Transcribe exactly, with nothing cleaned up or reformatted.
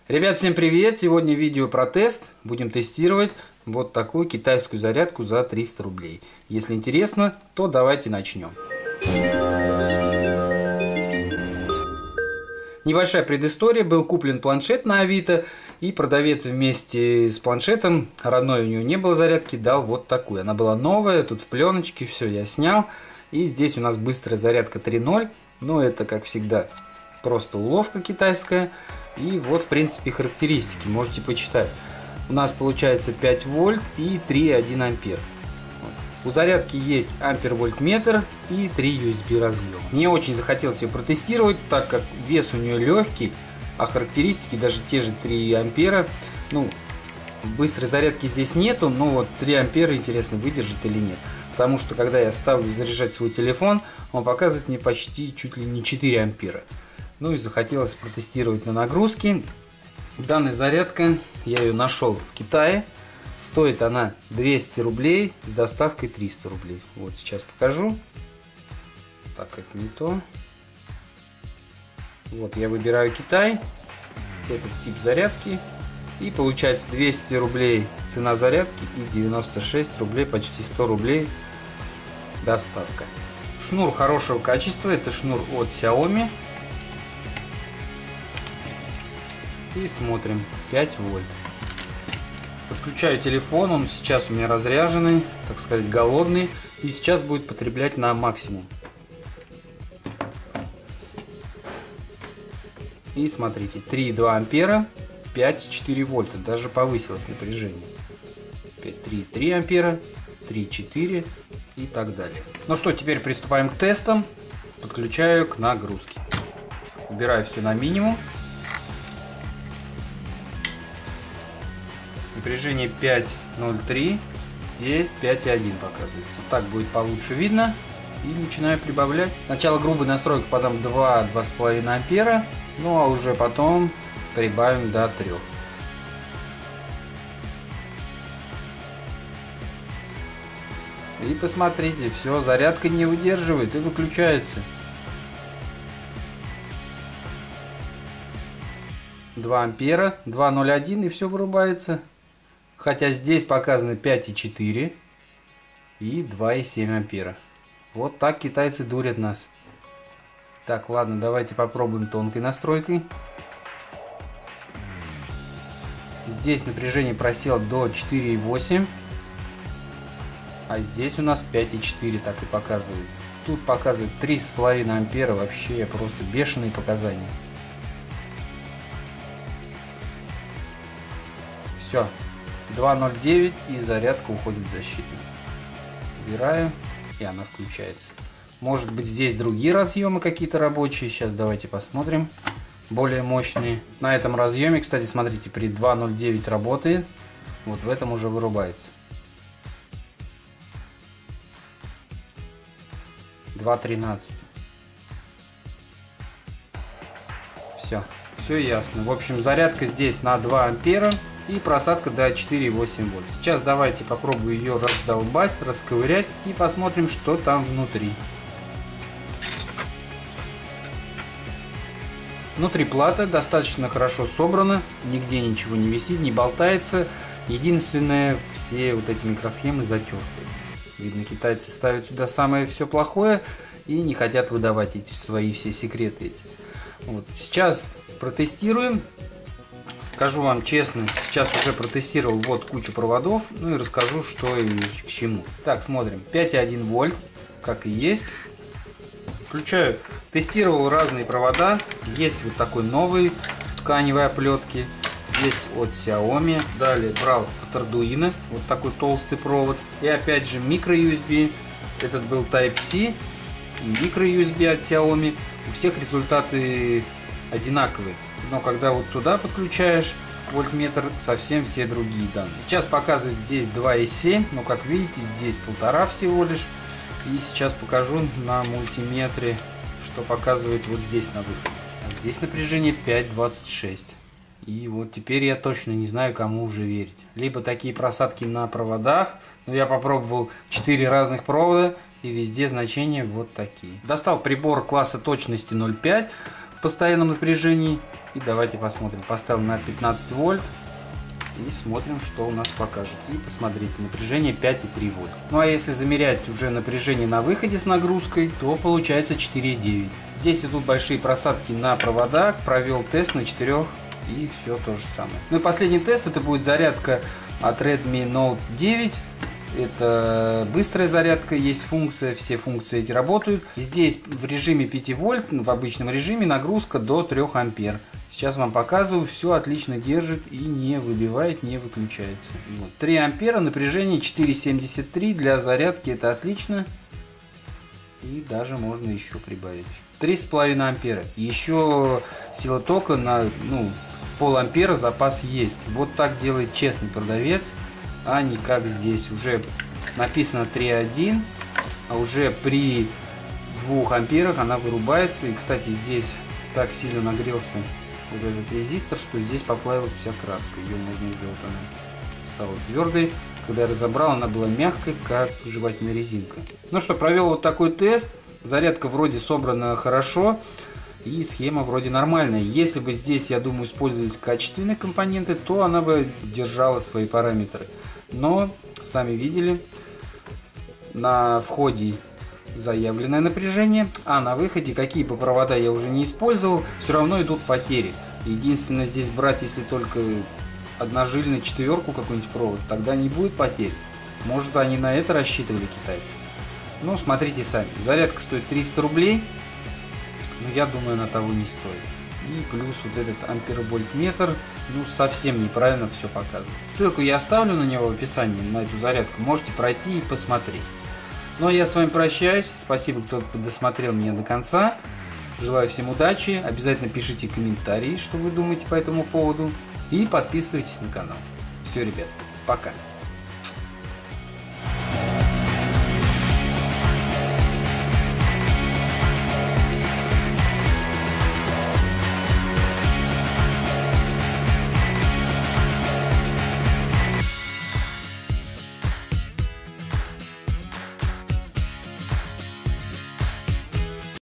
Ребят, всем привет! Сегодня видео про тест. Будем тестировать вот такую китайскую зарядку за триста рублей. Если интересно, то давайте начнем. Небольшая предыстория. Был куплен планшет на Авито, и продавец вместе с планшетом, родной у него не было зарядки, дал вот такую. Она была новая, тут в пленочке, все я снял. И здесь у нас быстрая зарядка три ноль. Но это, как всегда, просто уловка китайская. И вот, в принципе, характеристики. Можете почитать. У нас получается пять вольт и три и один ампер. У зарядки есть ампер-вольтметр и три ю эс би разъема. Мне очень захотелось ее протестировать, так как вес у нее легкий, а характеристики даже те же три ампера. Ну, быстрой зарядки здесь нету, но вот три ампера интересно, выдержит или нет. Потому что, когда я ставлю заряжать свой телефон, он показывает мне почти чуть ли не четыре ампера. Ну и захотелось протестировать на нагрузке. Данная зарядка, я ее нашел в Китае. Стоит она двести рублей, с доставкой триста рублей. Вот сейчас покажу. Так, это не то. Вот я выбираю Китай, этот тип зарядки. И получается двести рублей цена зарядки и девяносто шесть рублей, почти сто рублей доставка. Шнур хорошего качества, это шнур от Xiaomi. И смотрим, пять вольт. Подключаю телефон, он сейчас у меня разряженный, так сказать, голодный. И сейчас будет потреблять на максимум. И смотрите, три и два ампера, пять и четыре вольта, даже повысилось напряжение. три и три ампера, три и четыре и так далее. Ну что, теперь приступаем к тестам. Подключаю к нагрузке. Убираю все на минимум. Напряжение пять ноль три, здесь пять и один показывается. Так будет получше видно. И начинаю прибавлять. Сначала грубый настройка, потом два — два с половиной ампера. Ну а уже потом прибавим до трёх. И посмотрите, все, зарядка не выдерживает и выключается. два ампера, два ноль один и все вырубается. Хотя здесь показаны пять и четыре и два и семь ампера. Вот так китайцы дурят нас. Так, ладно, давайте попробуем тонкой настройкой. Здесь напряжение просело до четыре и восемь. А здесь у нас пять и четыре, так и показывает. Тут показывает три с половиной ампера, вообще просто бешеные показания. Все. два ноль девять и зарядка уходит в защиту. Убираю, и она включается. Может быть, здесь другие разъемы какие-то рабочие. Сейчас давайте посмотрим. Более мощные. На этом разъеме, кстати, смотрите, при два ноль девять работает. Вот в этом уже вырубается. два тринадцать. Все. Все ясно. В общем, зарядка здесь на два ампера. И просадка до четыре и восемь вольт. Сейчас давайте попробую ее раздолбать, расковырять и посмотрим, что там внутри. Внутри плата достаточно хорошо собрана, нигде ничего не висит, не болтается. Единственное, все вот эти микросхемы затерты. Видно, китайцы ставят сюда самое все плохое и не хотят выдавать эти свои все секреты эти. Вот. Сейчас протестируем. Скажу вам честно, сейчас уже протестировал вот кучу проводов, ну и расскажу, что и к чему. Так, смотрим, пять и один вольт, как и есть. Включаю, тестировал разные провода, есть вот такой новый в тканевой оплетке, есть от Xiaomi. Далее брал от Arduino, вот такой толстый провод. И опять же микро ю эс би, этот был Type-C и микро ю эс би от Xiaomi. У всех результаты одинаковые. Но когда вот сюда подключаешь вольтметр, совсем все другие данные. Сейчас показывает здесь два и семь, но как видите, здесь полтора всего лишь. И сейчас покажу на мультиметре, что показывает вот здесь на выходе. А здесь напряжение пять двадцать шесть. И вот теперь я точно не знаю, кому уже верить. Либо такие просадки на проводах, но я попробовал четыре разных провода, и везде значения вот такие. Достал прибор класса точности ноль пять в постоянном напряжении И давайте посмотрим. Поставил на пятнадцать вольт. И смотрим, что у нас покажет. И посмотрите, напряжение пять и три вольта. Ну а если замерять уже напряжение на выходе с нагрузкой, то получается четыре и девять. Здесь идут большие просадки на проводах. Провел тест на четырех, и все то же самое. Ну и последний тест, это будет зарядка от Redmi Note девять. Это быстрая зарядка, есть функция, все функции эти работают. Здесь в режиме пять вольт, в обычном режиме нагрузка до трёх ампер. Сейчас вам показываю, все отлично держит и не выбивает, не выключается. Вот. три ампера, напряжение четыре семьдесят три, для зарядки это отлично. И даже можно еще прибавить. три с половиной ампера. Еще сила тока на ну, пол ампера запас есть. Вот так делает честный продавец, а не как здесь. Уже написано три и один, а уже при двух амперах она вырубается. И, кстати, здесь так сильно нагрелся вот этот резистор, что здесь поплавилась вся краска. Ее можно сделать, она стала твердой. Когда я разобрал, она была мягкой, как жевательная резинка. Ну что, провел вот такой тест. Зарядка вроде собрана хорошо. И схема вроде нормальная. Если бы здесь, я думаю, использовались качественные компоненты, то она бы держала свои параметры. Но, сами видели, на входе заявленное напряжение, а на выходе, какие бы провода я уже не использовал, все равно идут потери. Единственное, здесь брать, если только одножильную четверку какой-нибудь провод, тогда не будет потерь. Может, они на это рассчитывали, китайцы. Ну, смотрите сами. Зарядка стоит триста рублей, но я думаю, она того не стоит. И плюс вот этот ампер-вольтметр, ну, совсем неправильно все показывает. Ссылку я оставлю на него в описании, на эту зарядку. Можете пройти и посмотреть. Ну а я с вами прощаюсь. Спасибо, кто досмотрел меня до конца. Желаю всем удачи. Обязательно пишите комментарии, что вы думаете по этому поводу. И подписывайтесь на канал. Все, ребят, пока.